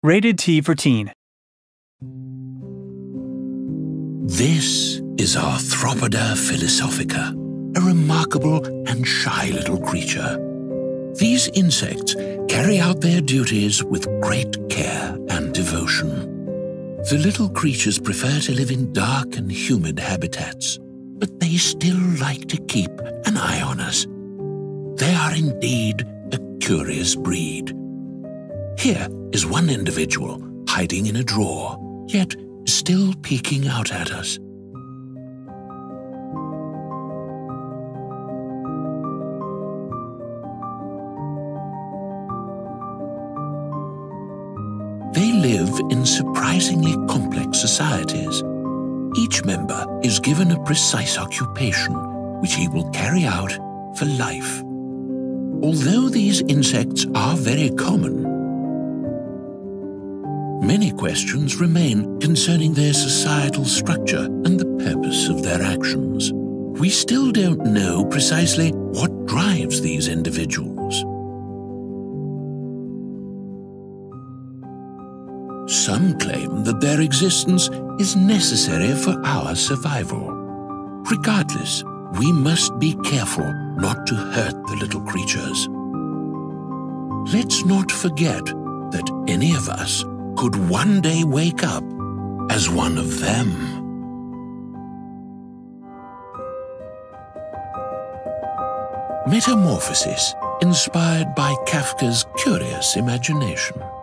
Rated T for Teen. This is Arthropoda philosophica, a remarkable and shy little creature. These insects carry out their duties with great care and devotion. The little creatures prefer to live in dark and humid habitats, but they still like to keep an eye on us. They are indeed a curious breed. Here is one individual hiding in a drawer, yet still peeking out at us. They live in surprisingly complex societies. Each member is given a precise occupation, which he will carry out for life. Although these insects are very common, many questions remain concerning their societal structure and the purpose of their actions. We still don't know precisely what drives these individuals. Some claim that their existence is necessary for our survival. Regardless, we must be careful not to hurt the little creatures. Let's not forget that any of us could one day wake up as one of them. Metamorphosis, inspired by Kafka's curious imagination.